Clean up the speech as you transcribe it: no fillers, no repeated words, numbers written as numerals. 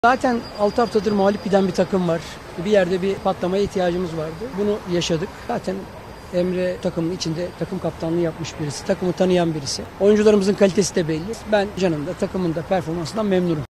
Zaten 6 haftadır mağlup giden bir takım var. Bir yerde bir patlamaya ihtiyacımız vardı. Bunu yaşadık. Zaten Emre takımın içinde takım kaptanlığı yapmış birisi. Takımı tanıyan birisi. Oyuncularımızın kalitesi de belli. Ben Can'ın da takımın da performansından memnunum.